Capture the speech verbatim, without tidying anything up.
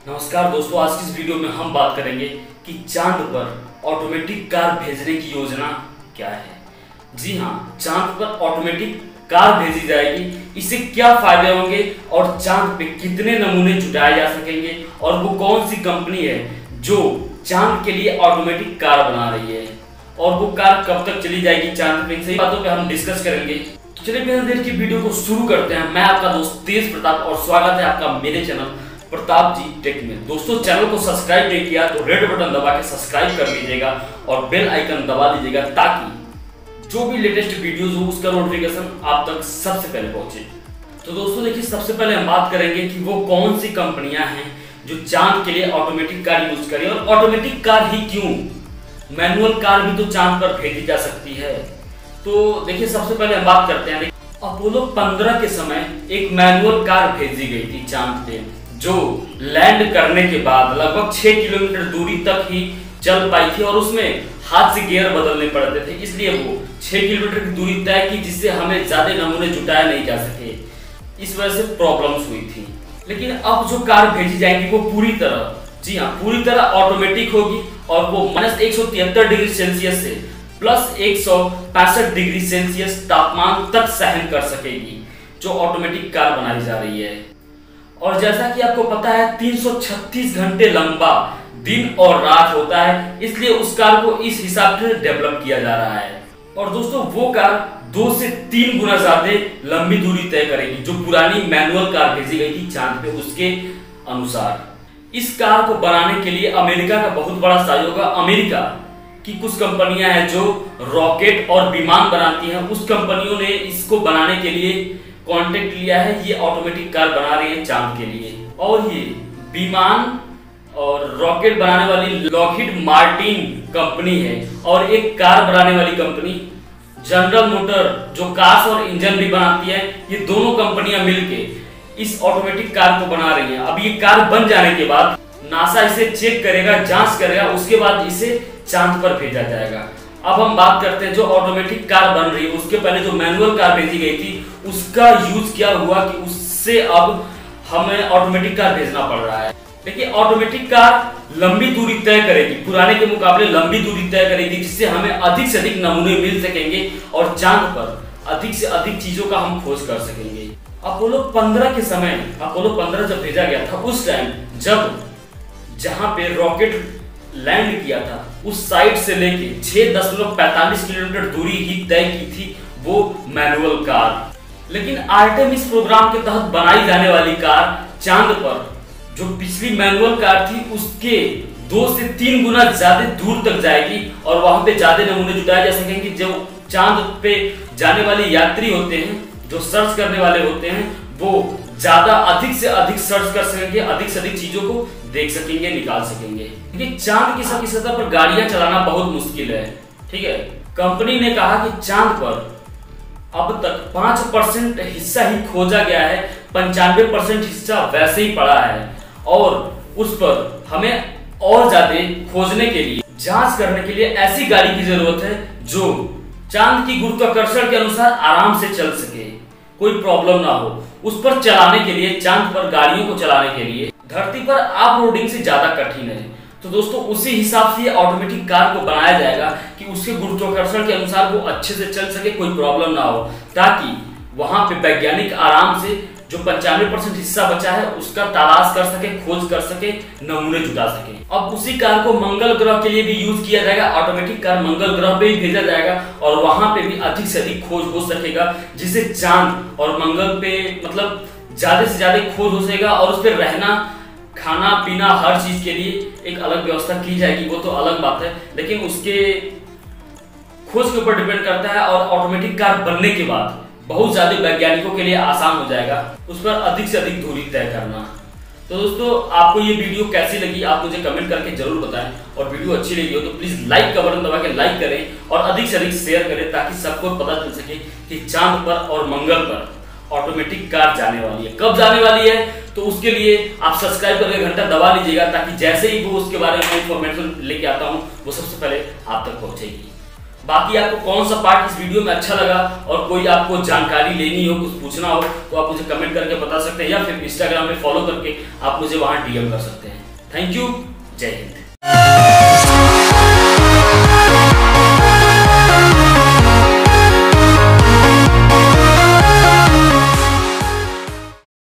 नमस्कार दोस्तों, आज की इस वीडियो में हम बात करेंगे कि चांद पर ऑटोमेटिक कार भेजने की योजना क्या है। जी हाँ, चांद पर ऑटोमेटिक कार भेजी जाएगी। इससे क्या फायदे होंगे और चांद पे कितने नमूने जुटाए जा सकेंगे और वो कौन सी कंपनी है जो चांद के लिए ऑटोमेटिक कार बना रही है और वो कार कब तक चली जाएगी चांद पे, सही बातों पे हम डिस्कस करेंगे। तो चलिए बिना देर की वीडियो को शुरू करते हैं। मैं आपका दोस्त तेज प्रताप और स्वागत है आपका मेरे चैनल प्रताप जी टेक में। दोस्तों, चैनल को सब्सक्राइब नहीं किया तो रेड बटन दबा के सब्सक्राइब कर लीजिएगा और बेल आइकन दबा दीजिएगा ताकि जो भी लेटेस्ट वीडियोस हो उसका नोटिफिकेशन आप तक सबसे पहले पहुंचे। तो दोस्तों देखिए, सबसे पहले हम बात करेंगे कि वो कौन सी कंपनियां हैं जो चांद के लिए ऑटोमेटिक कार यूज करें। और ऑटोमेटिक कार ही क्यों, मैनुअल कार भी तो चांद पर भेजी जा सकती है। तो देखिए, सबसे पहले हम बात करते हैं। अपोलो पंद्रह के समय एक मैनुअल कार भेजी गई थी चांद पे, जो लैंड करने के बाद लगभग छह किलोमीटर दूरी तक ही चल पाई थी और उसमें हाथ से गियर बदलने पड़ते थे, इसलिए वो छह किलोमीटर की दूरी तय की, जिससे हमें ज्यादा नमूने जुटाए नहीं जा सके। इस वजह से प्रॉब्लम्स हुई थी। लेकिन अब जो कार भेजी जाएगी वो पूरी तरह, जी हाँ, पूरी तरह ऑटोमेटिक होगी और वो माइनस एक सौ तिहत्तर डिग्री सेल्सियस से प्लस एक सौ पैंसठ डिग्री सेल्सियस तापमान तक सहन कर सकेगी, जो ऑटोमेटिक कार बनाई जा रही है। और जैसा कि आपको पता है, तीन सौ छत्तीस घंटे लंबा दिन और रात होता है, इसलिए उस कार को इस हिसाब से डेवलप किया जा रहा है। और दोस्तों, वो कार दो से तीन गुना ज्यादा लंबी दूरी तय करेगी जो पुरानी मैनुअल कार भेजी गई थी चांद पे, उसके अनुसार। इस कार को बनाने के लिए अमेरिका का बहुत बड़ा सहयोग है। अमेरिका की कुछ कंपनियां हैं जो रॉकेट और विमान बनाती हैं, उस कंपनियों ने इसको बनाने के लिए कॉन्टेक्ट लिया है। ये ऑटोमेटिक कार बना रही है चांद के लिए। और ये विमान और रॉकेट बनाने वाली लॉकहीड मार्टिन कंपनी है और एक कार बनाने वाली कंपनी जनरल मोटर जो कार्स और इंजन भी बनाती है, ये दोनों कंपनियां मिलके इस ऑटोमेटिक कार को बना रही हैं। अब ये कार बन जाने के बाद नासा इसे चेक करेगा, जांच करेगा, उसके बाद इसे चांद पर भेजा जाएगा। अब हम बात करते हैं जो ऑटोमेटिक कार बन रही है, उसके पहले जो मैनुअल कार भेजी गई थी उसका यूज क्या हुआ कि उससे अब हमें ऑटोमेटिक कार भेजना पड़ रहा है। देखिए, ऑटोमेटिक कार लंबी दूरी तय करेगी, पुराने के मुकाबले लंबी दूरी तय करेगी, जिससे हमें अधिक से अधिक नमूने मिल सकेंगे और चांद पर अधिक से अधिक चीजों का हम खोज कर सकेंगे। अपोलो पंद्रह के समय, अपोलो पंद्रह जब भेजा गया था, उस टाइम जब जहां पे रॉकेट लैंड किया था उस साइड से लेके छह दशमलव पैंतालीस किलोमीटर दूरी ही तय की थी वो मैनुअल कार। लेकिन आर्टेमिस प्रोग्राम के तहत बनाई जाने वाली कार चांद पर जो पिछली मैनुअल कार थी उसके दो से तीन गुना ज्यादा दूर तक जाएगी और वहां पे ज्यादा नमूने जुटाए जा सकेंगे। जो चांद पे जाने वाले यात्री होते हैं, जो सर्च करने वाले होते हैं, वो ज्यादा अधिक से अधिक सर्च कर सकेंगे, अधिक से अधिक चीजों को देख सकेंगे, निकाल सकेंगे। क्योंकि चांद की सभी सतह पर गाड़ियां चलाना बहुत मुश्किल है, ठीक है। कंपनी ने कहा कि चांद पर अब तक पांच परसेंट हिस्सा ही खोजा गया है, पंचानवे परसेंट हिस्सा वैसे ही पड़ा है और उस पर हमें और ज्यादा खोजने के लिए, जांच करने के लिए ऐसी गाड़ी की जरूरत है जो चांद की गुरुत्वाकर्षण के अनुसार आराम से चल सके, कोई प्रॉब्लम ना हो। उस पर चलाने के लिए, चांद पर गाड़ियों को चलाने के लिए धरती पर ऑफ रोडिंग से ज्यादा कठिन है। तो दोस्तों, उसी हिसाब से ऑटोमेटिक कार को बनाया जाएगा कि उसके गुरुत्वाकर्षण के अनुसार वो अच्छे से चल सके, कोई प्रॉब्लम ना हो, ताकि वहां पे वैज्ञानिक आराम से जो पंचानवे परसेंट हिस्सा बचा है उसका तलाश कर सके, खोज कर सके, नमूने जुटा सके। अब उसी कार को मंगल ग्रह के लिए भी यूज किया जाएगा। ऑटोमेटिक कार मंगल ग्रह पे भी भेजा जाएगा और वहां पे भी अधिक से अधिक खोज हो सकेगा, जिससे चांद और मंगल पे मतलब ज्यादा से ज्यादा खोज हो सकेगा और उस पर रहना, खाना पीना, हर चीज के लिए एक अलग व्यवस्था की जाएगी, वो तो अलग बात है। लेकिन उसके खोज के ऊपर डिपेंड करता है और ऑटोमेटिक कार बनने के बाद बहुत ज्यादा वैज्ञानिकों के लिए आसान हो जाएगा उस पर अधिक से अधिक दूरी तय करना। तो दोस्तों, आपको ये वीडियो कैसी लगी आप मुझे कमेंट करके जरूर बताएं और वीडियो अच्छी लगी हो तो प्लीज लाइक का बटन दबा के लाइक करें और अधिक से अधिक शेयर करें ताकि सबको पता चल सके कि चांद पर और मंगल पर ऑटोमेटिक कार जाने वाली है। कब जाने वाली है तो उसके लिए आप सब्सक्राइब करके घंटा दबा लीजिएगा ताकि जैसे ही वो उसके बारे में इंफॉर्मेशन लेके आता हूँ वो सबसे पहले आप तक पहुंचेगी। बाकी आपको कौन सा पार्ट इस वीडियो में अच्छा लगा और कोई आपको जानकारी लेनी हो, कुछ पूछना हो, तो आप मुझे कमेंट करके बता सकते हैं या फिर इंस्टाग्राम पे फॉलो करके आप मुझे वहां डीएम कर सकते हैं। थैंक यू, जय हिंद।